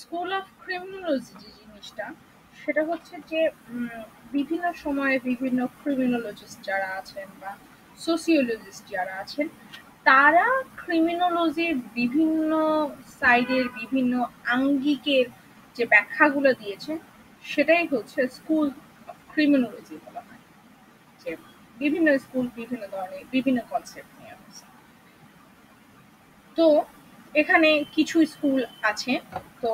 School of criminology যে জিনিসটা সেটা হচ্ছে যে বিভিন্ন সময়ে বিভিন্ন ক্রিমিনোলজিস্ট যারা আছেন বা সোসিওলজিস্ট যারা আছেন তারা ক্রিমিনোলজির বিভিন্ন সাইডের বিভিন্ন আঙ্গিকের যে ব্যাখ্যাগুলো দিয়েছেন সেটাই হচ্ছে স্কুল অফ ক্রিমিনোলজি বলা হয়। যে বিভিন্ন স্কুল বিভিন্ন ধরনের বিভিন্ন কনসেপ্ট নিয়ে আসছে। তো এখানে কিছু স্কুল আছে। তো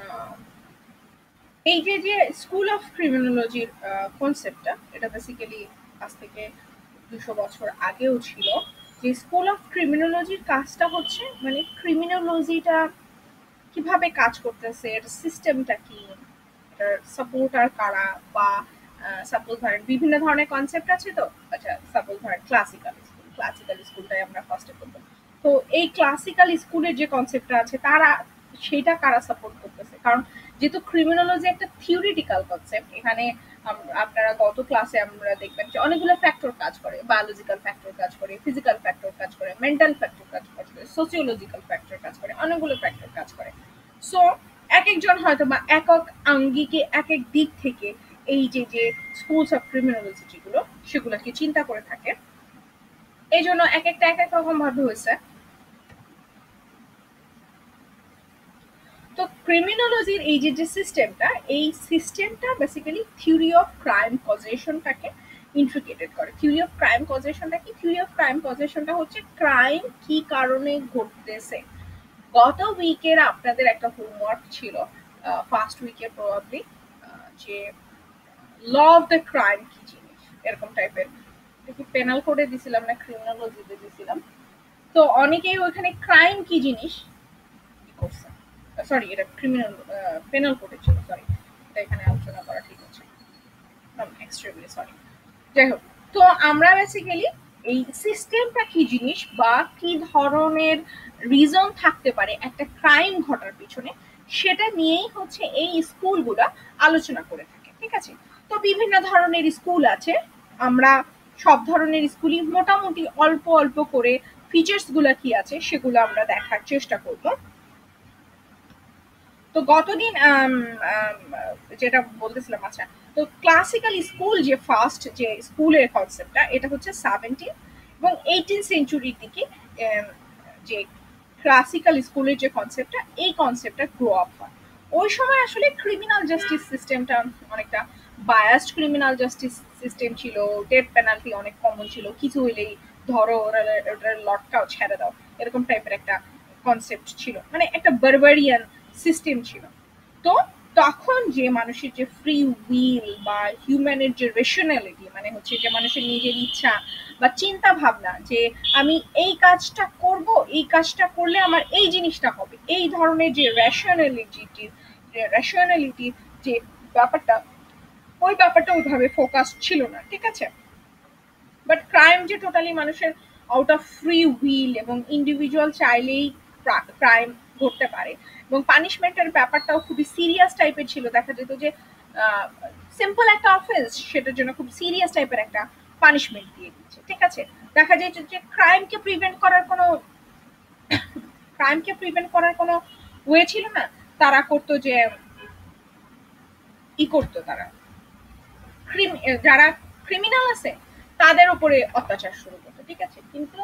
এই যে স্কুল অফ ক্রিমিনোলজির কনসেপ্টটা এটা বেসিক্যালি আজ থেকে 200 বছর আগেও ছিল। যে স্কুল অফ ক্রিমিনোলজির কাজটা হচ্ছে মানে ক্রিমিনোলজিটা কিভাবে কাজ করতেছে, এর সিস্টেমটা কি, এটার সাপোর্টার কারা, বা সাপোজ ধরেন বিভিন্ন ধরনের কনসেপ্ট আছে। তো আচ্ছা, সাপোজ ধরেন ক্লাসিক্যাল স্কুলটাই আমরা ফার্স্টে করবো। তো এই ক্লাসিক্যাল স্কুলের যে কনসেপ্টটা আছে তারা সেটা কারা সাপোর্ট করতেছে, কারণ যেহেতু ক্রিমিনোলজি একটা থিওরিটিক্যাল কনসেপ্ট, এখানে আপনারা গত ক্লাসে আমরা দেখবেন যে অনেকগুলো ফ্যাক্টর কাজ করে, বায়োলজিক্যাল ফ্যাক্টর কাজ করে, ফিজিক্যাল ফ্যাক্টর কাজ করে, মেন্টাল ফ্যাক্টর কাজ করে, সোসিওলজিক্যাল ফ্যাক্টর কাজ করে, অনেকগুলো ফ্যাক্টর কাজ করে। সো একেকজন হয়তো বা একক আঙ্গিকে একেক দিক থেকে এই যে স্কুলস অফ ক্রিমিনোলজি যেগুলো সেগুলোকে চিন্তা করে থাকে। এই জন্য এক একটা এক এক রকম ভাবে হয়েছে। তো ক্রিমিনোলজির এই যে সিস্টেমটা, এই সিস্টেমটা বেসিক্যালি থিওরি অফ ক্রাইম কজেশনটাকে ইন্ট্রিকেটেড করে। থিওরি অফ ক্রাইম কজেশনটা কি? থিওরি অফ ক্রাইম কজেশনটা হচ্ছে ক্রাইম কি কারণে ঘটতেছে। গত উইকের আপনাদের একটা হোমওয়ার্ক ছিল, ফার্স্ট উইকে প্রবাবলি, যে ল অফ দ্য ক্রাইম কি জিনিস, এরকম টাইপের। এটা কি পেনাল কোডে দিছিলাম না ক্রিমিনোলজিতে দিছিলাম? তো অনেকেই ওইখানে ক্রাইম কি জিনিস করছে। সরি, এটা ক্রিমিনাল পেনাল কোডে ছিল, সরি। এটা এখানে আলোচনা করা ঠিক হচ্ছে এক্সট্রিমলি সরি। যাই হোক, তো আমরা বেসিক্যালি এই সিস্টেমটা কি জিনিস বা কি ধরনের রিজন থাকতে পারে একটা ক্রাইম ঘটার পিছনে, সেটা নিয়েই হচ্ছে এই স্কুলগুলা আলোচনা করে থাকে। ঠিক আছে? তো বিভিন্ন ধরনের স্কুল আছে। আমরা সব ধরনের স্কুলই মোটামুটি অল্প অল্প করে ফিচার্স গুলা কি আছে সেগুলো আমরা দেখার চেষ্টা করব। তো গতদিন যেটা বলতেছিলাম, আচ্ছা, তো ক্লাসিক্যাল স্কুল যে ফার্স্ট যে স্কুলের কনসেপ্টটা, এটা হচ্ছে 17 এবং 18 সেঞ্চুরির দিকে যে ক্লাসিক্যাল স্কুলের যে কনসেপ্টটা, এই কনসেপ্টটা গ্রো আপ হয়। ওই সময় আসলে ক্রিমিনাল জাস্টিস সিস্টেমটা অনেকটা বায়াসড ক্রিমিনাল জাস্টিস সিস্টেম ছিল। ডেথ পেনাল্টি অনেক কমন ছিল, কিছু হইলেই ধরো ওটার লটকাও ছেড়ে দাও, এরকম টাইপের একটা কনসেপ্ট ছিল, মানে একটা বারবারিয়ান সিস্টেম ছিল। তো তখন যে মানুষের যে ফ্রি উইল বা হিউম্যানের যে রেশনালিটি, মানে হচ্ছে যে মানুষের নিজের ইচ্ছা বা চিন্তা ভাবনা, যে আমি এই কাজটা করব, এই কাজটা করলে আমার এই জিনিসটা হবে, এই ধরনের যে রেশনালিটি যে ব্যাপারটা, ওই ব্যাপারটা ওইভাবে ফোকাস ছিল না। ঠিক আছে? বাট ক্রাইম যে টোটালি মানুষের আউট অফ ফ্রি উইল এবং ইন্ডিভিজুয়াল চাইলেই ক্রাইম ঘটতে পারে, এবং পানিশমেন্টের ব্যাপারটাও খুবই সিরিয়াস টাইপের ছিল। দেখা যেত যে সিম্পল একটা অফেন্স, সেটার জন্য খুব সিরিয়াস টাইপের একটা পানিশমেন্ট দিয়ে দিচ্ছে। ঠিক আছে? দেখা যেত যে ক্রাইমকে প্রিভেন্ট করার কোনো ওয়ে ছিল না। তারা করতো যে করতো তারা যারা ক্রিমিনাল আছে তাদের উপরে অত্যাচার শুরু করতো। ঠিক আছে? কিন্তু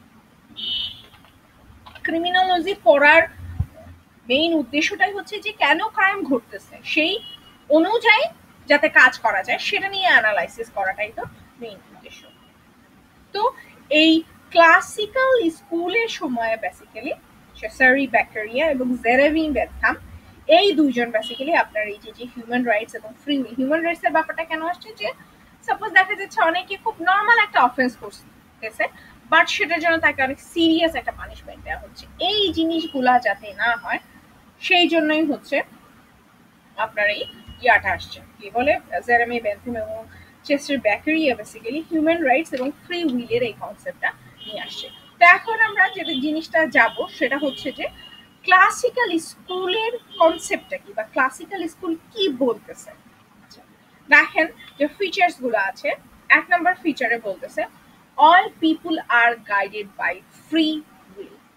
ক্রিমিনোলজি পড়ার মেইন উদ্দেশ্যটাই হচ্ছে যে কেন ক্রাইম ঘটতেছে সেই অনুযায়ী যাতে কাজ করা যায় সেটা নিয়ে অ্যানালাইসিস করাটাই তো মেইন উদ্দেশ্য। তো এই ক্লাসিক্যাল স্কুলের সময় বেসিক্যালি সারি ব্যাকটেরিয়া এবং জেরেমি বেনথাম, এই দুইজন বেসিক্যালি আপনার এই যে হিউম্যান রাইটস এবং ফ্রি উইল, হিউম্যান রাইটস এর ব্যাপারটা কেন আসছে, যে সাপোজ দেখা যাচ্ছে অনেকে খুব নর্মাল একটা অফেন্স করতেছে, বাট সেটার জন্য তাকে অনেক সিরিয়াস একটা পানিশমেন্ট দেওয়া হচ্ছে। এই জিনিসগুলা যাতে না হয় সেই জন্যই হচ্ছে আপনার এই ইয়াটা আসছে, কি বলে, জেরেমি বেনথাম এবং Chester Beccaria basically human rights এবং ফ্রি উইলের এই কনসেপ্টটা নিয়ে আসছে। তো এখন আমরা যে জিনিসটা যাব সেটা হচ্ছে যে ক্লাসিক্যাল স্কুলের কনসেপ্টটা কি, বা ক্লাসিক্যাল স্কুল কি বলতেছে। আচ্ছা, দেখেন যে ফিচার্স গুলো আছে। 1 নম্বর ফিচারে বলতেছে all people are guided by free will.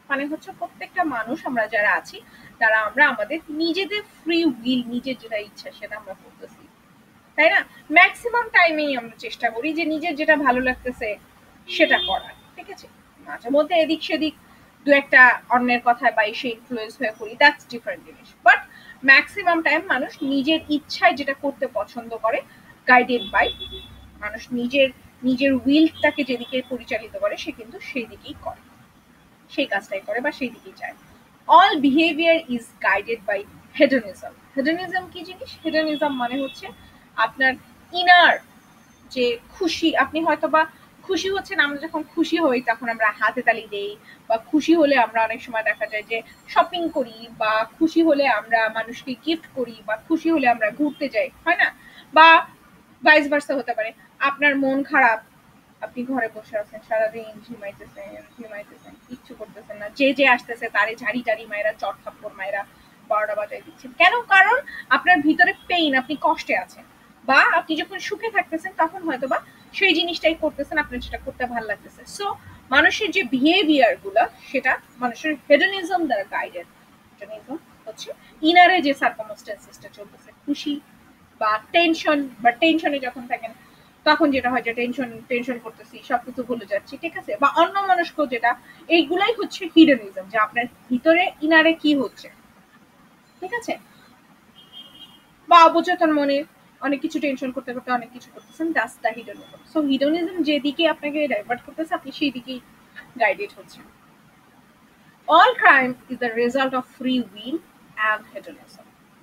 মানে হচ্ছে প্রত্যেকটা মানুষ আমরা যারা আছি তারা আমরা আমাদের নিজেদের ফ্রি উইল, নিজের যেটা ইচ্ছা সেটা আমরা করতেছি, তাই না? ম্যাক্সিমাম টাইমেই আমরা চেষ্টা করি যে নিজের যেটা ভালো লাগতেছে সেটা করার, ঠিক আছে? মাঝে মধ্যে এদিক সেদিক দু একটা অন্যের কথায় বা এসে ইনফ্লুয়েন্স হয়ে পড়ি, দ্যাটস ডিফারেন্ট জিনিস। বাট ম্যাক্সিমাম টাইম মানুষ নিজের ইচ্ছায় যেটা করতে পছন্দ করে, গাইডেড বাই, মানুষ নিজের নিজের উইলটাকে যেদিকে পরিচালিত করে সে কিন্তু সেই দিকেই করে, সেই কাজটাই করে বা সেই দিকেই যায়। All behaviour is guided by hedonism. Hedonism কি জিনিস? হেডোনিজম মানে হচ্ছে আপনার ইনার যে খুশি, আপনি হয়তো বা খুশি হচ্ছেন, আমরা যখন খুশি হই তখন আমরা হাতে তালি দেই, বা খুশি হলে আমরা অনেক সময় দেখা যায় যে শপিং করি, বা খুশি হলে আমরা মানুষকে গিফট করি, বা খুশি হলে আমরা ঘুরতে যাই, হয় না? বা ভাইস ভার্সা হতে পারে, আপনার মন খারাপ, আপনি ঘরে বসে আছেন সারাদিন, ঝিমাইতেছেন, কিচ্ছু করতেছেন না, যে যে আসতেছে তারে ঝাড়ি টাড়ি মায়েরা, চট থাপ্পড় মায়েরা ১২টা বাজায় দিচ্ছেন। কেন? কারণ আপনার ভিতরে পেইন, আপনি কষ্টে আছেন, বা আপনি যখন সুখে থাকতেছেন তখন হয়তো বা সেই জিনিসটাই করতেছেন, আপনার যেটা করতে ভালো লাগতেছে। সো মানুষের যে বিহেভিয়ার গুলো সেটা মানুষের হেডোনিজম দ্বারা গাইডেড। হেডোনিজম হচ্ছে ইনারে যে সার্কামস্টেন্সেসটা চলতেছে, খুশি বা টেনশন, বা টেনশনে যখন থাকেন তখন যেটা হয় যে টেনশন টেনশন করতেছি, সবকিছু ভুলে যাচ্ছি, ঠিক আছে? বা অন্য মানুষকে যেটা, এইগুলাই হচ্ছে হিডেনিজম, যে আপনার ভিতরে ইনারে কি হচ্ছে, ঠিক আছে? বা অবচেতন মনে অনেক কিছু টেনশন করতে করতে অনেক কিছু করতেছেন, that's the hedonism. So hedonism যেদিকে আপনাকে ডাইভার্ট করতেছে আপনি সেই দিকেই গাইডেড হচ্ছেন। All crime is the result of free will and hedonism.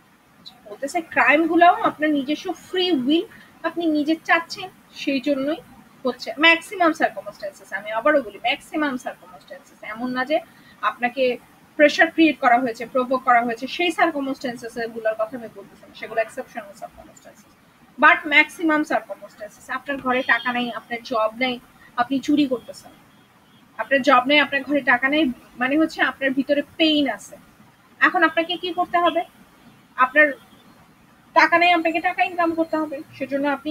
বলতেছে ক্রাইম গুলাও আপনার নিজস্ব ফ্রি উইল, আপনি নিজে চাচ্ছেন সেই জন্যই হচ্ছে। ম্যাক্সিমাম সার্কামস্টেন্সেস, আমি আবারও বলি ম্যাক্সিমাম সার্কামস্টেন্সেস, এমন না যে আপনাকে প্রেশার ক্রিয়েট করা হয়েছে, প্রভোক করা হয়েছে, সেই সার্কামস্টেন্সেস গুলোর কথা আমি বলতেছি না, সেগুলো exceptional circumstances. But maximum circumstances, আপনার ঘরে টাকা নেই, আপনার জব নেই, আপনি চুরি করতেছেন, আপনার জব নেই, আপনার ঘরে টাকা নেই, মানে হচ্ছে আপনার ভিতরে পেইন আছে। এখন আপনাকে কি করতে হবে? আপনার টাকা নেই, আপনাকে টাকা ইনকাম করতে হবে, সেজন্য আপনি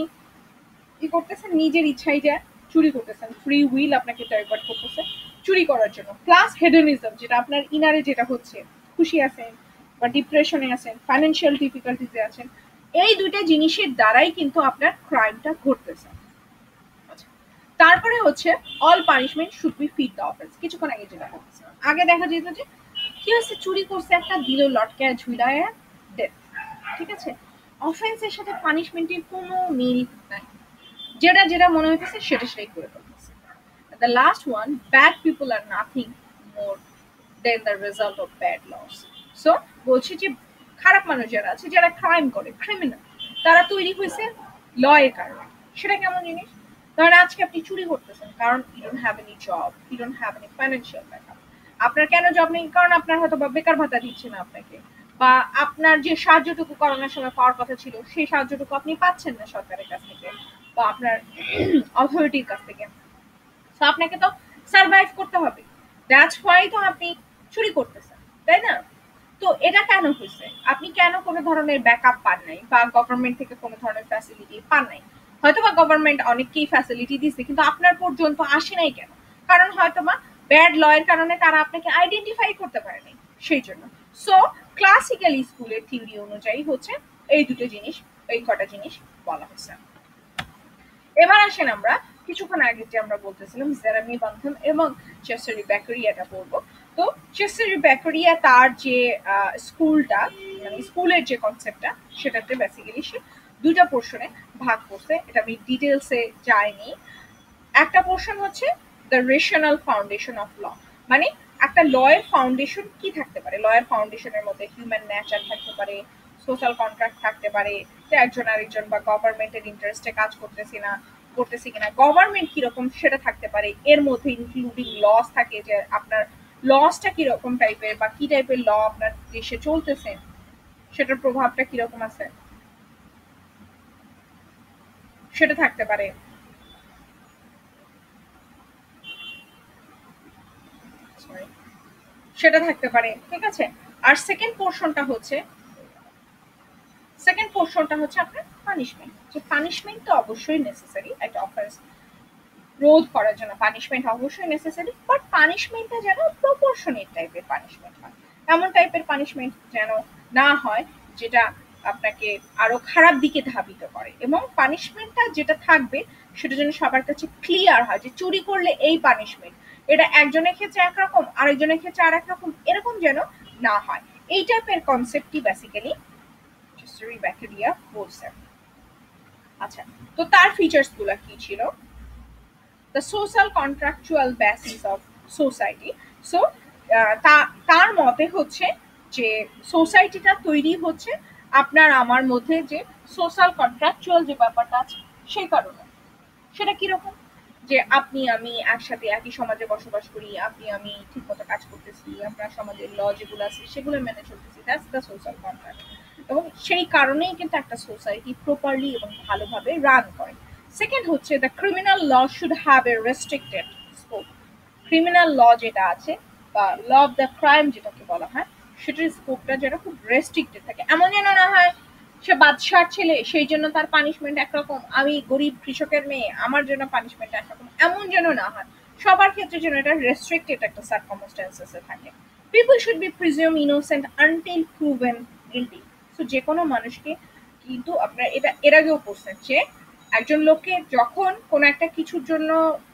কি করতেছেন? নিজের ইচ্ছাই যা চুরি করতেছেন, ফ্রি উইল আপনাকে ডাইভার্ট করতেছে চুরি করার জন্য। প্লাস হেডোনিজম, যেটা আপনার ইনারে যেটা হচ্ছে, খুশি আছেন বা ডিপ্রেশনে আছেন, ফাইন্যান্সিয়াল ডিফিকাল্টিজে আছেন, এই দুইটা জিনিসের দ্বারাই কিন্তু আপনার ক্রাইমটা ঘটতেছে। আচ্ছা, তারপরে হচ্ছে all punishment should be fit the offence. কিছুক্ষণ আগে যেটা বলতেছে, আগে দেখা যেত যে কি হচ্ছে, চুরি করছে একটা, দিল লটকায় ঝুলায় ডেথ, ঠিক আছে? অফেন্সের সাথে পানিশমেন্টের কোনো মিল নাই, যেটা যেটা মনে হইতেছে সেটা সেটাই করে ফেলতেছে। The last one, bad people are nothing more than the result of bad laws. So বলছে যে খারাপ মানুষ যারা আছে, যারা ক্রাইম করে, ক্রিমিনাল, তারা তৈরি হয়েছে ল এর কারণে। সেটা কেমন জিনিস? ধরেন আজকে আপনি চুরি করতেছেন কারণ you don't have any job, you don't have any financial backup. আপনার কেন জব নেই? কারণ আপনার হয়তো বা বেকার ভাতা দিচ্ছে না আপনাকে, বা আপনার যে সাহায্যটুকু করোনার সময় পাওয়ার কথা ছিল সেই সাহায্যটুকু আপনি পাচ্ছেন না সরকারের কাছ থেকে বা আপনার অথরিটির কাছ থেকে। তো আপনাকে তো সার্ভাইভ করতে হবে, দ্যাটস হোয়াই তো আপনি চুরি করতেছেন, তাই না? তো এটা কেন হয়েছে? আপনি কেন কোনো ধরনের ব্যাকআপ পান নাই, বা গভর্নমেন্ট থেকে কোনো ধরনের ফ্যাসিলিটি পান নাই? হয়তো বা গভর্নমেন্ট অনেককেই ফ্যাসিলিটি দিচ্ছে, কিন্তু আপনার পর্যন্ত আসে নাই কেন? কারণ হয়তো বা ব্যাড ল এর কারণে তারা আপনাকে আইডেন্টিফাই করতে পারে নাই, সেই জন্য। সো ক্লাসিক্যালি স্কুলের থিওরি অনুযায়ী হচ্ছে এই দুটো জিনিস, এই কটা জিনিস বলা হয়েছে। এবার আসেন আমরা কিছুক্ষণ আগে যে আমরা বলতেছিলাম জেরেমি বান্থাম এবং চেসারি ব্যাকারিয়াটা পড়বো। তো চেসারি ব্যাকারিয়া তার যে স্কুলটা, মানে স্কুলের যে কনসেপ্টটা, সেটাতে বেসিক্যালি সে দুইটা পোর্শনে ভাগ করছে। এটা আমি ডিটেলসে যাইনি। একটা পোর্শন হচ্ছে the rational foundation of law, মানে একটা লয়ের ফাউন্ডেশন কি থাকতে পারে। লয়ের ফাউন্ডেশনের মধ্যে হিউম্যান নেচার থাকতে পারে, সোশ্যাল কন্ট্রাক্ট থাকতে পারে, যে একজন আরেকজন বা গভর্নমেন্টের ইন্টারেস্টে কাজ করতেছি কিনা, গভর্নমেন্ট কিরকম সেটা থাকতে পারে। এর মধ্যে ইনক্লুডিং লস থাকে, যে আপনার লসটা কিরকম টাইপের বা কি টাইপের ল আপনার দেশে চলতেছে, সেটার প্রভাবটা কিরকম আছে সেটা থাকতে পারে, সেটা থাকতে পারে, ঠিক আছে? আর সেকেন্ড পোর্শনটা হচ্ছে আপনার পানিশমেন্ট, যে পানিশমেন্ট তো অবশ্যই নেসেসারি একটা অফেন্স রোধ করার জন্য পানিশমেন্ট অবশ্যই নেসেসারি, বাট পানিশমেন্টটা যেন প্রপোর্শনেট টাইপের পানিশমেন্ট হয়, এমন টাইপের পানিশমেন্ট যেন না হয় যেটা আপনাকে আরো খারাপ দিকে ধাবিত করে, এবং পানিশমেন্টটা যেটা থাকবে সেটা যেন সবার কাছে ক্লিয়ার হয় যে চুরি করলে এই পানিশমেন্ট, এটা একজনের ক্ষেত্রে একরকম আরেকজনের ক্ষেত্রে আর একরকম, এরকম যেন না হয়। এই টাইপের কনসেপ্টই বেসিক্যালি চেস্টারি ব্যাকটেরিয়া বলছে। আচ্ছা, তো তার ফিচার্স গুলা কি ছিল? the social contractual basis of society. So তার মতে হচ্ছে যে সোসাইটিটা তৈরি হচ্ছে আপনার আমার মধ্যে যে সোশ্যাল কন্ট্রাকচুয়াল যে ব্যাপারটা আছে সেই কারণে। সেটা কিরকম? যে আপনি আমি একসাথে একই সমাজে বসবাস করি, আপনি আমি ঠিক মতো কাজ করতেছি, আপনার সমাজের ল যেগুলো আছে সেগুলো মেনে চলতেছি, দ্যাটস দ্য সোশ্যাল কন্ট্রাক্ট। এবং সেই কারণেই কিন্তু একটা সোসাইটি প্রপারলি এবং ভালোভাবে রান করে। সেকেন্ড হচ্ছে the criminal law should have a restricted scope. Criminal law যেটা আছে বা ল অফ দ্য ক্রাইম যেটাকে বলা হয়, সেটার স্কোপটা যেন খুব রেস্ট্রিক্টেড থাকে, এমন যেন না হয় সে বাদশার ছেলে সেই জন্য তার পানিশমেন্ট একরকম, আমি গরিব কৃষকের মেয়ে আমার জন্য পানিশমেন্ট একরকম, এমন যেন না হয়। সবার ক্ষেত্রে যেন এটা রেস্ট্রিক্টেড একটা সার্কামস্ট্যান্সেসে থাকে। People should be presume innocent until proven guilty. So যে কোনো মানুষকে কিন্তু আপনার এটা এর আগেও বলছেন যে একজন লোককে যখন কোনো একটা কিছুর জন্য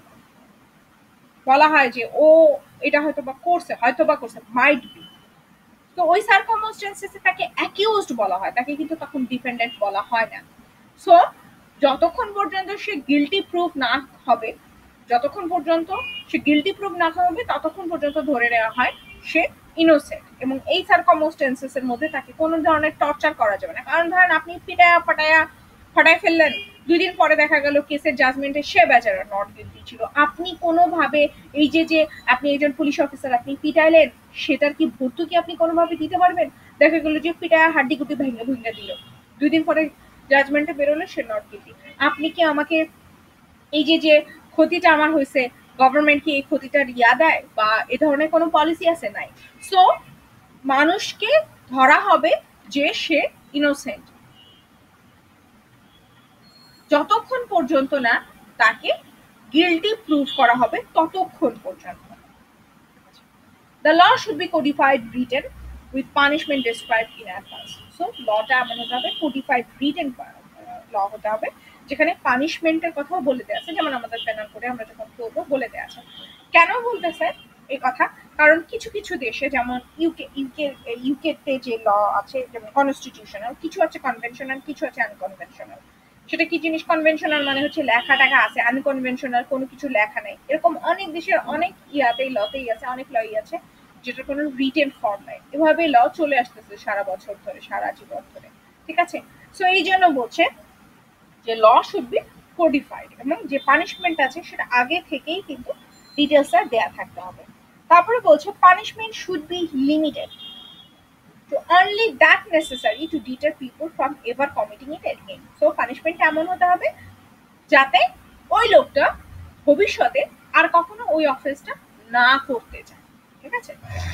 বলা হয় যে ও এটা হয়তো বা করছে মাইট বি, তো ওই সার্কামস্টেন্সেসে তাকে অ্যাকিউজড বলা হয়, তাকে কিন্তু তখন ডিপেন্ডেন্ট বলা হয় না। সো যতক্ষণ পর্যন্ত সে গিলটি প্রুফ না হবে, যতক্ষণ পর্যন্ত সে গিলটি প্রুফ না হবে ততক্ষণ পর্যন্ত ধরে নেওয়া হয় সে ইনোসেন্ট, এবং এই সার্কামস্টেন্সেস এর মধ্যে তাকে কোনো ধরনের টর্চার করা যাবে না। কারণ ধরেন আপনি ফাটায় ফেললেন, 2 দিন পরে দেখা গেল কেসের জাজমেন্টে সে বেচারা নট গিলটি ছিল, আপনি কোনোভাবে এই যে আপনি একজন পুলিশ অফিসার আপনি পিটাইলেন, সেটার কি ভর্তুকি আপনি কোনোভাবে দিতে পারবেন? দেখা গেল যে পিটায় হাড্ডি গুটি ভেঙে ভেঙে দিল, 2 দিন পরে জাজমেন্টে বেরোলে সে নট গিলটি। আপনি কি আমাকে এই যে ক্ষতিটা আমার হয়েছে, গভর্নমেন্ট কি এই ক্ষতিটার ইয়া দেয় বা এ ধরনের কোনো পলিসি আছে? নাই। সো মানুষকে ধরা হবে যে সে ইনোসেন্ট যতক্ষণ পর্যন্ত না তাকে গিল্টি প্রুভ করা হবে ততক্ষণ পর্যন্ত। The law should be codified written with punishment described in advance. So lawটা এমন হতে হবে codified written law হতে হবে যেখানে পানিশমেন্টের কথাও বলে দেওয়া আছে, যেমন আমাদের পেনাল কোডে আমরা যখন করবো বলে দেওয়া আছে। কেন বলতেছে এই কথা? কারণ কিছু কিছু দেশে যেমন ইউকেতে যে ল আছে যেমন কনস্টিটিউশনাল, কিছু আছে কনভেনশনাল, কিছু আছে আনকনভেনশনাল। সেটা কি জিনিস? কনভেনশনাল মানে হচ্ছে লেখা টাকা আছে, আনকনভেনশনাল কোনো কিছু লেখা নেই। এরকম অনেক দেশের অনেক ইয়াতেই লতেই আছে, অনেক লই আছে যেটার কোনো রিটেন ফর্ম নাই। এভাবে ল চলে আসতেছে সারা বছর ধরে, সারা জীবন ধরে। ঠিক আছে? সো এই জন্য বলছে যে ল শুড বি কোডিফাইড, এবং যে পানিশমেন্ট আছে সেটা আগে থেকেই কিন্তু ডিটেলসটা দেয়া থাকতে হবে। তারপরে বলছে punishment should be limited to only that necessary to deter people from ever committing it again. So punishment এমন হতে হবে যাতে ওই লোকটা ভবিষ্যতে আর কখনো ওই অফেন্সটা না করতে চায়। ঠিক আছে?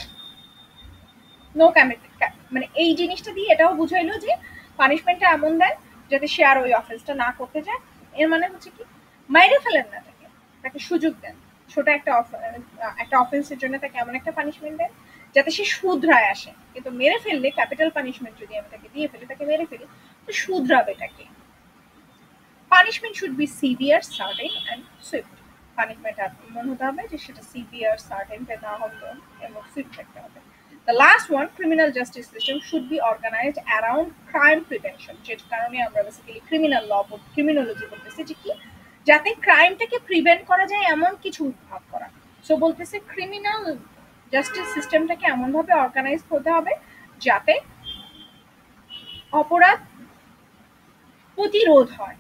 নো মানে এই জিনিসটা দিয়ে এটাও বুঝাইলো যে পানিশমেন্টটা এমন দেন যাতে সে আর ওই অফেন্সটা না করতে চায়। এর মানে হচ্ছে কি, মাইরে ফেলেন না তাকে, তাকে সুযোগ দেন। ছোট একটা অফেন্সের জন্য তাকে এমন একটা পানিশমেন্ট দেন যাতে সে শুধরায় আসে। কিন্তু মেরে ফেললে ক্যাপিটাল পানিশমেন্ট যদি আমি তাকে দিয়ে ফেলি, তাকে মেরে ফেলি, তো শুধরাবে তাকে। Punishment should be severe, certain and swift. Punishment এমন হতে হবে যে সেটা সিভিয়ার, সার্টেন না হতে এবং সুইফট থাকতে হবে। The last one, criminal justice system should be organized around crime prevention, যে কারণে আমরা বেসিক্যালি ক্রিমিনাল ল ক্রিমিনোলজি বলতেছি, যে কি যাতে ক্রাইমটাকে প্রিভেন্ট করা যায় এমন কিছু উদ্ভাব করা। সো বলতেছে ক্রিমিনাল জাস্টিস সিস্টেমটাকে এমন ভাবে অর্গানাইজ হতে হবে যাতে অপরাধ প্রতিরোধ হয়।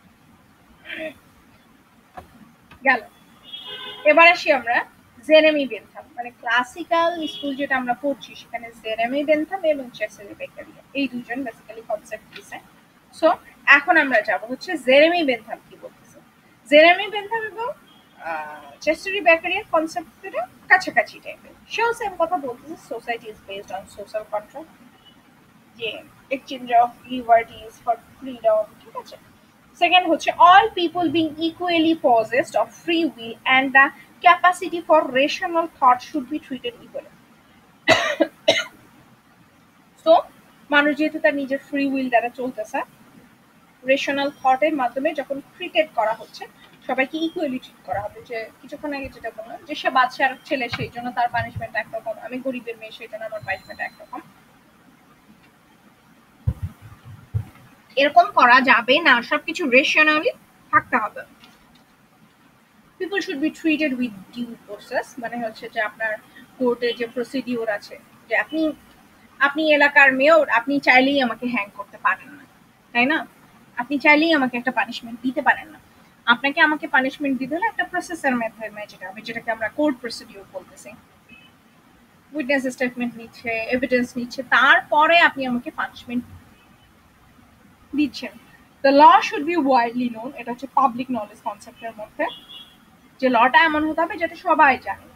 গেল। এবার আসি আমরা জেরেমি বেন্থাম, মানে ক্লাসিক্যাল স্কুল যেটা আমরা পড়ছি সেখানে জেরেমি বেন্থাম এবং চেসেলি বেকারিয়া এই দুজন বেসিক্যালি কনসেপ্ট দিয়েছে। সো এখন আমরা যাব হচ্ছে জেরেমি বেন্থাম কি বলতেছে। জেরেমি বেন্থাম এবং চেসেলি বেকারিয়ার কনসেপ্টটা কাছাকাছি টাইপের। সেও সেম কথা বলতেছে, society is based on social contract, যে exchange of liberties for freedom. ঠিক আছে? সেকেন্ড হচ্ছে all people being equally possessed of free will and the capacity for rational thought should be treated equally. So মানুষ যেহেতু তার নিজের free will দ্বারা চলতেছে, রেশনাল থটের মাধ্যমে যখন ট্রিটেড করা হচ্ছে সবাইকে ইকুয়ালি ট্রিট করা হবে। যে কিছুক্ষণ আগে যেটা বললাম যে সে বাদশার ছেলে সেই জন্য তার পানিশমেন্ট একরকম, আমি গরিবের মেয়ে সেই জন্য আমার পানিশমেন্ট একরকম, এরকম করা যাবে না, সবকিছু রেশনালি থাকতে হবে। People should be treated with due process, মানে হচ্ছে যে আপনার কোর্টে যে প্রসিডিওর আছে, যে আপনি এলাকার মেয়র, আপনি চাইলেই আমাকে হ্যাং করতে পারেন না, তাই না? আপনি চাইলেই আমাকে একটা পানিশমেন্ট দিতে পারেন না। আপনাকে আমাকে পানিশমেন্ট দিতে হলে একটা প্রসেসের মাধ্যমে যেটা হবে, যেটাকে আমরা কোর্ট প্রসিডিওর বলতেছি। উইটনেস স্টেটমেন্ট নিচ্ছে, এভিডেন্স নিচ্ছে, তারপরে আপনি আমাকে পানিশমেন্ট দিচ্ছেন। The law should be widely known, এটা হচ্ছে পাবলিক নলেজ কনসেপ্টের মধ্যে, যে লটা এমন হতে হবে যাতে সবাই জানে।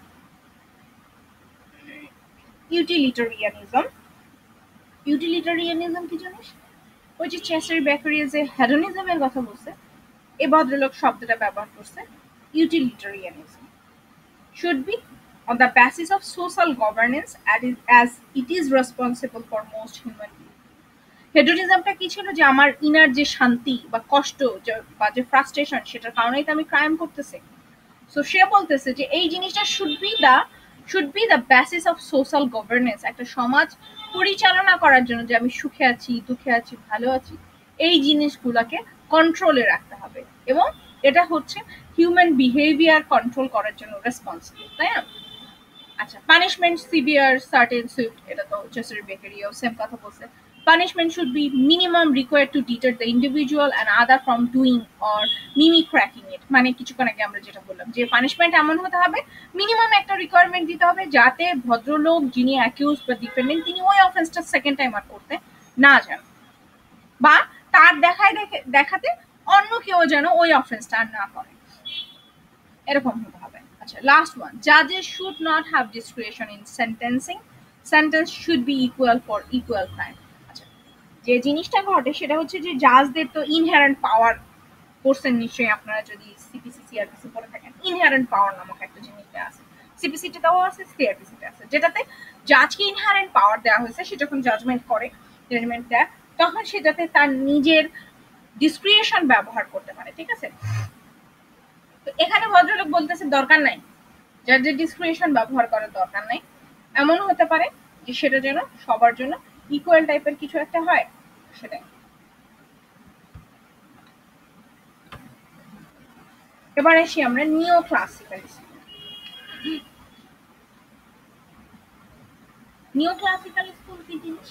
ইউটিলিটারিয়ানিজম, ইউটিলিটারিয়ানিজম কি জানিস? ওই যে চেসারি বেকারি যে হেডনিজমের কথা বলছে, এই ভদ্রলোক শব্দটা ব্যবহার করছে। Utilitarianism should be on the basis of social governance as it is responsible for most human beings. হেডোনিজমটা কি ছিল? যে আমার ইনার যে শান্তি বা কষ্ট বা যে ফ্রাস্ট্রেশন, সেটার কারণেই তো আমি ক্রাইম করতেছি। সো সে বলতেছে যে এই জিনিসটা should be the basis of social governance, একটা সমাজ পরিচালনা করার জন্য, যে আমি সুখে আছি, দুঃখে আছি, ভালো আছি, এই জিনিসগুলোকে কন্ট্রোলে রাখতে হবে, এবং এটা হচ্ছে হিউম্যান বিহেভিয়ার কন্ট্রোল করার জন্য রেসপন্সিবল, তাই না? আচ্ছা, পানিশমেন্ট সিভিয়ার সার্টেন সুইফট, এটা তো চেসারি বেকারিও সেম কথা বলছে। Punishment should be minimum required to deter the individual and other from doing or mimicking it. মানে কিছুক্ষণ আগে আমরা যেটা বললাম, যে পানিশমেন্ট এমন হতে হবে, মিনিমাম একটা রিকোয়ারমেন্ট দিতে হবে, যাতে ভদ্রলোক যিনি অ্যাকিউজ বা ডিফেন্ডেন্ট, তিনি ওই অফেন্সটা সেকেন্ড টাইম আর করতে না যান, বা তার দেখাতে অন্য কেউ যেন ওই অফেন্সটা আর না করে, এরকম হতে হবে। আচ্ছা, লাস্ট ওয়ান, জাজেস should not have discretion in sentencing, sentence should be equal for equal crime. আচ্ছা, যে জিনিসটা ঘটে সেটা হচ্ছে যে জাজদের তো ইনহেরেন্ট পাওয়ার পড়ছেন নিশ্চয়ই আপনারা, যদি সিপিসি সিআরপিসি পড়ে থাকেন, ইনহেরেন্ট পাওয়ার নামক একটা জিনিস দেওয়া আছে, সিপিসিটাও আছে, সিআরপিসিতে আছে, যেটাতে জাজকে ইনহেরেন্ট পাওয়ার দেওয়া হয়েছে, সে যখন জাজমেন্ট করে, জাজমেন্ট দেয়, তখন সে যাতে তার নিজের ডিসক্রিশন ব্যবহার করতে পারে, ঠিক আছে? তো এখানে ভদ্রলোক বলতেছে দরকার নাই, জাজের ডিসক্রিশন ব্যবহার করার দরকার নাই, এমন হতে পারে যে সেটা যেন সবার জন্য ইকুয়াল টাইপের কিছু একটা হয়, সেটাই। এবার আসি আমরা নিও ক্লাসিক্যাল। নিও ক্লাসিক্যাল স্কুল কি জিনিস?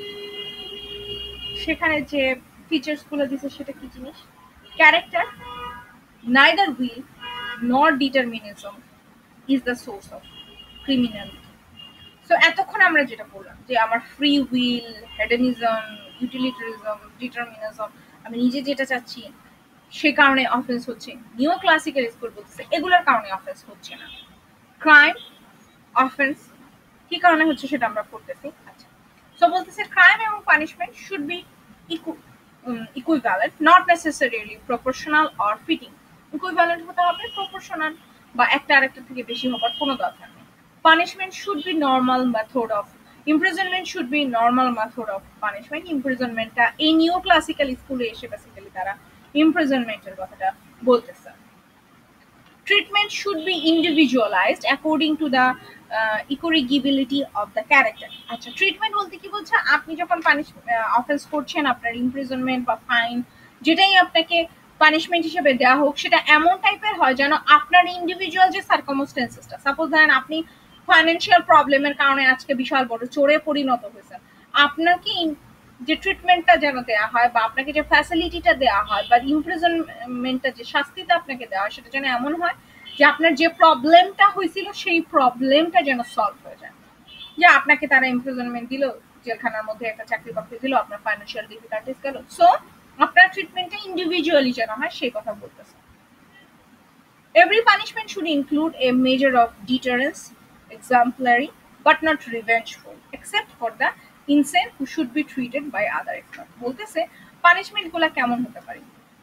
সেখানে যে ফিচার্স গুলো দিছে সেটা কি জিনিস? Character, neither will nor determinism is the source of criminality. So এতক্ষণ আমরা যেটা বললাম, যে আমার free will, hedonism, utilitarism, determinism, আমি নিজে যেটা চাচ্ছি সে কারণে অফেন্স হচ্ছে, নিও ক্লাসিক্যাল স্কুল বলতেছে এগুলোর কারণে অফেন্স হচ্ছে না। ক্রাইম অফেন্স কি কারণে হচ্ছে সেটা আমরা পড়তেছি। আচ্ছা, সো বলতেছে ক্রাইম এবং punishment should be equivalent, not necessarily proportional or fitting. Equivalent হতে হবে, প্রপোর্শনাল বা একটা আরেকটা থেকে বেশি হবার কোনো দরকার নেই। Punishment should be normal method of imprisonment should be normal method of punishment. Imprisonment টা এই নিও ক্লাসিক্যাল স্কুলে এসে বেসিক্যালি তারা ইমপ্রিজনমেন্টের কথাটা বলতেছে। Treatment should be individualized according to the incorrigibility of the character. আচ্ছা, ট্রিটমেন্ট বলতে কি বলছে? আপনি যখন অফেন্স করছেন, আপনার ইমপ্রিজনমেন্ট বা ফাইন যেটাই আপনাকে পানিশমেন্ট হিসেবে দেওয়া হোক, সেটা এমন টাইপের হয় যেন আপনার ইন্ডিভিজুয়াল যে সার্কামস্টেন্সেসটা, সাপোজ ধরেন আপনি ফাইন্যান্সিয়াল প্রবলেমের কারণে আজকে বিশাল বড় চোরে পরিণত হয়েছেন, আপনাকে যে ট্রিটমেন্টটা যেন দেওয়া হয় বা আপনাকে যে ফ্যাসিলিটিটা দেওয়া হয় বা ইমপ্রিজনমেন্টটা যে শাস্তিটা আপনাকে দেওয়া হয়, সেটা যেন এমন হয় যে আপনার যে প্রবলেমটা হয়েছিল সেই প্রবলেমটা যেন সলভ হয়ে যায়। যে আপনাকে তারা ইমপ্রিজনমেন্ট দিল, জেলখানার মধ্যে একটা চাকরি বাকরি দিল, আপনার ফাইন্যান্সিয়াল ডিফিকাল্টিস গেল, সো আপনার ট্রিটমেন্টটা ইন্ডিভিজুয়ালি যেন হয় সেই কথা বলতেছে। Every punishment should include a measure of deterrence, exemplary but not revengeful, except for the insane who should be treated by other expert. বলতেছে পানিশমেন্ট গুলা কেমন হতে পারে?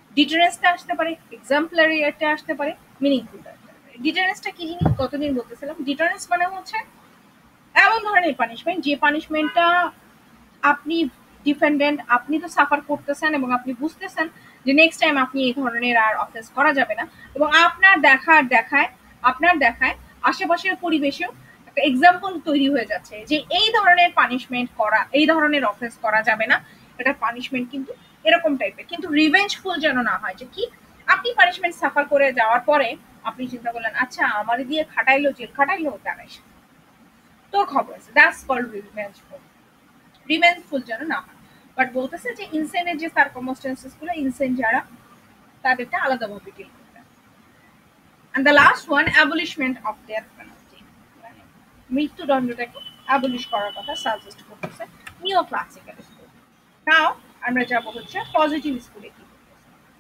ডিটারেন্সটা আসতে পারে, এক্সাম্পলারিটা আসতে পারে, মিনিংফুলটা আসতে পারে। ডিটারেন্সটা কি জিনিস গতদিন বলতেছিলাম, ডিটারেন্স মানে হচ্ছে এমন ধরনের পানিশমেন্ট যে পানিশমেন্টটা আপনি ডিফেন্ডেন্ট, আপনি তো সাফার করতেছেন এবং আপনি বুঝতেছেন যে নেক্সট টাইম আপনি এই ধরনের আর অফেন্স করা যাবে না, এবং আপনার দেখায় আশেপাশের পরিবেশেও একটা এক্সাম্পল তৈরি হয়ে যাচ্ছে যে এই ধরনের পানিশমেন্ট করা, এই ধরনের অফেন্স করা যাবে না, এটা পানিশমেন্ট কিন্তু এরকম টাইপের, কিন্তু রিভেঞ্জফুল যেন না হয়। যে কি, আপনি পানিশমেন্ট সাফার করে যাওয়ার পরে আপনি চিন্তা করলেন আচ্ছা আমার দিয়ে খাটাইলো, জেল খাটাইলো, তারাই তোর খবর আছে, দ্যাটস কল্ড রিভেঞ্জফুল। রিভেঞ্জফুল যেন না হয়। বাট বলতেছে যে ইনসেনের যে সার্কামস্টেন্সেস গুলো, ইনসেন যারা, তাদেরটা আলাদাভাবে ডিল করতে। And the last one, abolishment of death penalty, মানে মৃত্যুদণ্ডটাকে অ্যাবলিশ করার কথা সাজেস্ট করতেছে নিও ক্লাসিক্যাল স্কুল। নাও আমরা যাব হচ্ছে পজিটিভ স্কুলে কি করতেছে।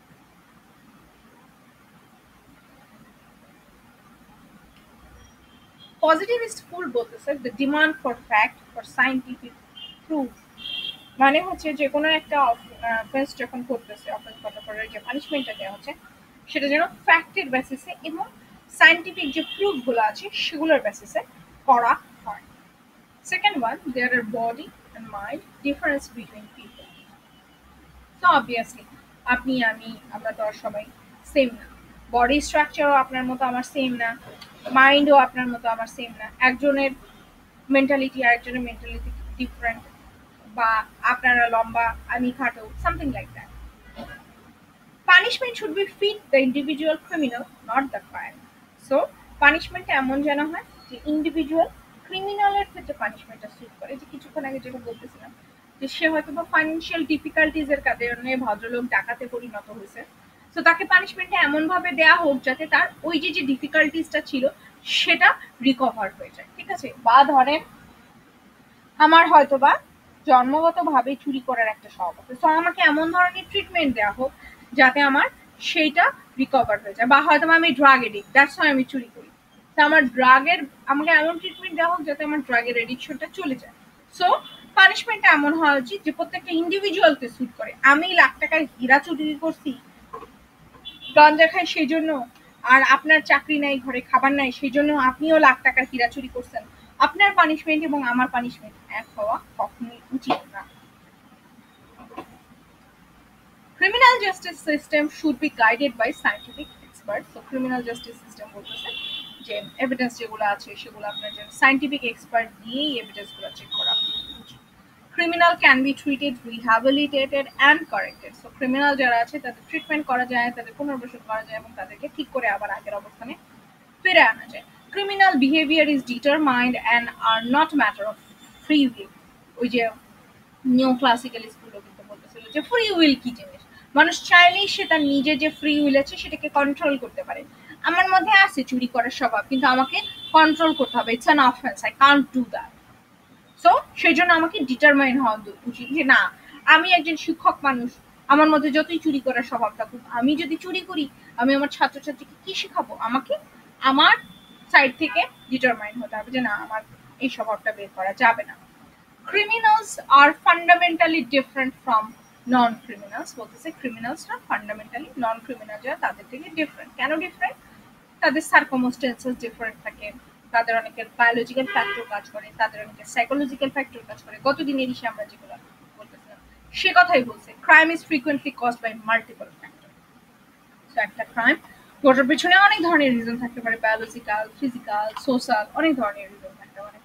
পজিটিভ স্কুল বলতেছে the demand for fact for scientific proof, মানে হচ্ছে যে কোনো একটা অফেন্স যখন করতেছে, অফেন্স করার পরে যে পানিশমেন্টটা দেওয়া হচ্ছে সেটা যেন ফ্যাক্টের বেসিসে এবং সায়েন্টিফিক যে প্রুফগুলো আছে সেগুলোর বেসিসে করা হয়। Second one, there are body and mind difference between people. তো অবভিয়াসলি আপনি আমি আমরা তো আর সবাই সেম না, বডি স্ট্রাকচারও আপনার মতো আমার সেম না, মাইন্ডও আপনার মতো আমার সেম না, একজনের মেন্টালিটি আরেকজনের মেন্টালিটি ডিফারেন্ট, বা আপনারা লম্বা আমি খাটো, something like that. Punishment should be fit the individual criminal, not the crime. So পানিশমেন্টটা এমন যেন হয় যে ইন্ডিভিজুয়াল ক্রিমিনালের ক্ষেত্রে পানিশমেন্টটা স্যুট করে। যে কিছুক্ষণ আগে যেটা বলতেছিলাম যে সে হয়তো বা ফাইন্যান্সিয়াল ডিফিকাল্টিজ এর কারণে ভদ্রলোক ডাকাতে পরিণত হয়েছে, তো তাকে পানিশমেন্টটা এমন ভাবে দেয়া হোক যাতে তার ওই যে যে ডিফিকাল্টিসটা ছিল সেটা রিকভার হয়ে যায়, ঠিক আছে। বা ধরেন আমার হয়তোবা জন্মগতভাবে চুরি করার একটা স্বভাব আছে, তো আমাকে এমন ধরনের ট্রিটমেন্ট দেওয়া হোক যাতে আমার সেইটা রিকভার হয়ে যায়। বা হয়তো আমি ড্রাগ এডিক্ট, দ্যাটস ওয়াই আমি চুরি করি, তো আমার ড্রাগের আমাকে এমন ট্রিটমেন্ট দেওয়া হোক যাতে আমার ড্রাগের এডিকশনটা চলে যায়। সো পানিশমেন্টটা এমন হওয়া উচিত যে প্রত্যেকটা ইন্ডিভিজুয়ালকে স্যুট করে। আমি লাখ টাকার হীরা চুরি করছি, গাঞ্জা খাই সেই জন্য, আর আপনার চাকরি নাই, ঘরে খাবার নাই, সেই জন্য আপনিও লাখ টাকার হীরা চুরি করছেন, আপনার পানিশমেন্ট এবং আমার পানিশমেন্ট এক হওয়া কখনোই উচিত না। Criminal justice system should be guided by scientific expert. তো ক্রিমিনাল জাস্টিস সিস্টেম বলতেছে যে এভিডেন্স যেগুলো আছে সেগুলো আপনার যে সায়েন্টিফিক এক্সপার্ট দিয়েই এভিডেন্সগুলো চেক করা উচিত। Criminal can be treated, rehabilitated and corrected. So criminal যারা আছে তাদের ট্রিটমেন্ট করা যায়, তাদের পুনর্বাসন করা যায় এবং তাদেরকে ঠিক করে আবার আগের অবস্থানে ফিরে আনা যায়। Criminal behaviour is determined and are not matter of free will. ওই যে নিও ক্লাসিক্যাল স্কুলও কিন্তু বলতেছিল যে ফ্রি উইল কি জিনিস, মানুষ চাইলেই সে তার নিজের যে ফ্রি উইল আছে সেটাকে কন্ট্রোল করতে পারে। আমার মধ্যে আছে চুরি করার স্বভাব, কিন্তু আমাকে কন্ট্রোল করতে হবে, it's an offence, I can't do that. So সেই জন্য আমাকে ডিটারমাইন হওয়া উচিত যে না, আমি একজন শিক্ষক মানুষ, আমার মধ্যে যতই চুরি করার স্বভাব থাকুক, আমি যদি চুরি করি আমি আমার ছাত্রছাত্রীকে কি শেখাবো, আমাকে আমার সাইড থেকে ডিটারমাইন হতে হবে যে না, আমার এই স্বভাবটা বের করা যাবে না। Criminals are fundamentally different from non-criminals. বলতেছে ক্রিমিনালসরা ফান্ডামেন্টালি নন ক্রিমিনাল যারা তাদের থেকে ডিফারেন্ট। কেন ডিফারেন্ট? তাদের সার্কামস্টেন্সেস ডিফারেন্ট থাকে, তাদের অনেকের বায়োলজিক্যাল ফ্যাক্টর কাজ করে, তাদের অনেকের সাইকোলজিক্যাল ফ্যাক্টর কাজ করে। গতদিনের ইসে আমরা যেগুলো বলতেছিলাম সে কথাই বলছে, crime is frequently caused by multiple factor. তো একটা ক্রাইম ঘটার পেছনে অনেক ধরনের রিজন থাকতে পারে, বায়োলজিক্যাল, ফিজিক্যাল, সোশ্যাল, অনেক ধরনের রিজন থাকতে পারে।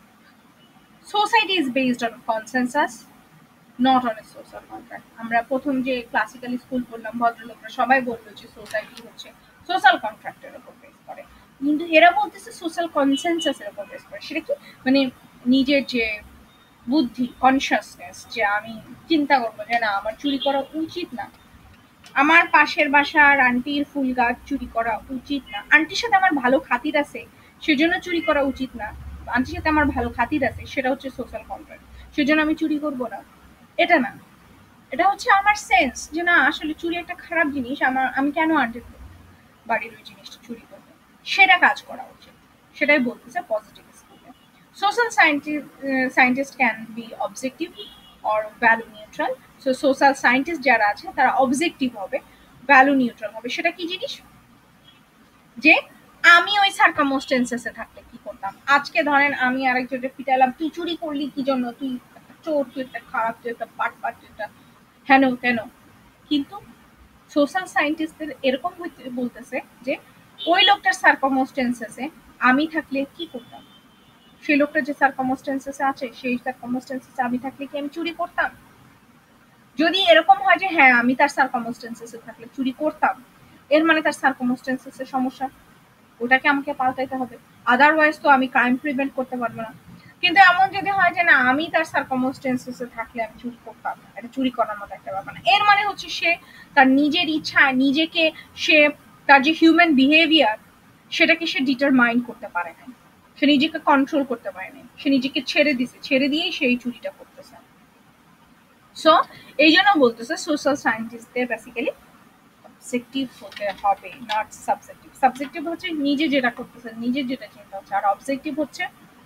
Society is based on consensus, not on a social contract. আমরা প্রথম যে ক্লাসিক্যাল স্কুল পড়লাম ভদ্রলোকরা সবাই বললো যে সোসাইটি হচ্ছে সোশ্যাল কন্ট্রাক্টের উপর বেস করে, কিন্তু এরা বলতেছে সোশ্যাল কনসেনসাসের উপর বেস করে। সেটা কি মানে নিজের যে বুদ্ধি, কনসিয়াসনেস, যে আমি চিন্তা করবো যে না আমার চুরি করা উচিত না, আমার পাশের বাসার আন্টির ফুল গাছ চুরি করা উচিত না, আন্টির সাথে আমার ভালো খাতির আছে সেজন্য চুরি করা উচিত না, আন্টির সাথে আমার ভালো খাতির আছে সেটা হচ্ছে সোশ্যাল কন্ট্রাক্ট, সেজন্য আমি চুরি করবো না, এটা না। এটা হচ্ছে আমার সেন্স যে না আসলে চুরি একটা খারাপ জিনিস, আমি কেন আন্টির বাড়ির ওই জিনিসটা চুরি করবো, সেটা কাজ করা উচিত। সেটাই বলতেছে পজিটিভ স্কুলে। Social scientist can be objective or value neutral. So social scientist যারা আছে তারা অবজেক্টিভ হবে, ভ্যালু নিউট্রাল হবে। সেটা কি জিনিস? যে আমি ওই সার্কামস্টেন্সেসে থাকলে কি করতাম। আজকে ধরেন আমি আরেকজনকে পিটালাম, তুই চুরি করলি কি জন্য, তুই একটা চোর, তুই একটা খারাপ, তুই একটা পাটপাট, তুই একটা হেন তেন। কিন্তু সোশ্যাল সায়েন্টিস্টদের এরকম বলতেছে যে ওই লোকটার সার্কামস্টেন্সেসে আমি থাকলে কি করতাম। সেই লোকটার যে সার্কামস্টেন্সেসে আছে সেই সার্কামস্টেন্সেসে আমি থাকলে কি আমি চুরি করতাম? যদি এরকম হয় যে হ্যাঁ আমি তার সার্কামস্টেন্সেসে থাকলে চুরি করতাম, এর মানে তার সার্কামস্টেন্সেসের সমস্যা, ওটাকে আমাকে পাল্টাইতে হবে। আদারওয়াইজ তো আমি ক্রাইম প্রিভেন্ট করতে পারবো না। কিন্তু এমন যদি হয় যে না আমি তার সার্কামস্টেন্সেসে থাকলে আমি চুরি করতাম না, এটা চুরি করার মতো একটা ব্যাপার না, এর মানে হচ্ছে সে তার নিজের ইচ্ছা নিজেকে সে তার যে হিউম্যান বিহেভিয়ার সেটাকে সে ডিটারমাইন করতে পারে না, সে নিজেকে কন্ট্রোল করতে পারে না, সে নিজেকে ছেড়ে দিছে, ছেড়ে দিয়েই সেই চুরিটা করতেছে। সো এই জন্য বলতেছে সোশ্যাল সায়েন্টিস্টদের বেসিক্যালি অবজেক্টিভ হতে হবে, নট সাবজেক্টিভ। সাবজেক্টিভ হচ্ছে নিজে যেটা করতেছে, নিজের যেটা চিন্তা হচ্ছে, আর অবজেক্টিভ হচ্ছে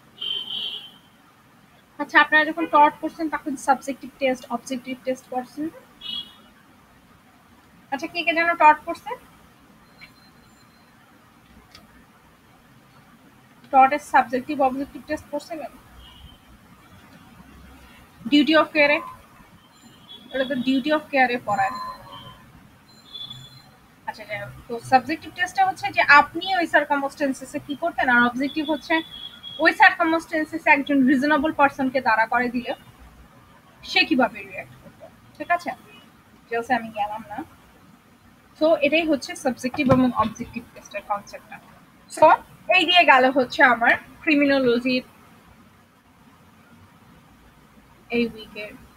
আচ্ছা আপনারা যখন টট করছেন তখন সাবজেক্টিভ টেস্ট অবজেক্টিভ টেস্ট করছেন। আচ্ছা কে কে যেন টট করছে, টটের সাবজেক্টিভ অবজেক্টিভ টেস্ট করছে কেন? ডিউটি অফ কেয়ারে, ওটা তো ডিউটি অফ কেয়ারে পড়ায়। আচ্ছা যাই হোক, তো সাবজেক্টিভ টেস্টটা হচ্ছে যে আপনি ওই সার্কামস্টেন্সেসে কি করতেন, আর অবজেক্টিভ হচ্ছে ওই সার্কামস্টেন্সেসে একজন রিজনেবল পারসনকে দাঁড়া করে দিলে সে কিভাবে রিঅ্যাক্ট করতো। ঠিক আছে, ডিটেলসে আমি গেলাম না। সো এটাই হচ্ছে সাবজেক্টিভ এবং অবজেক্টিভ টেস্টের কনসেপ্টটা। সো এই দিয়ে গেল হচ্ছে আমার ক্রিমিনোলজির এই উইকের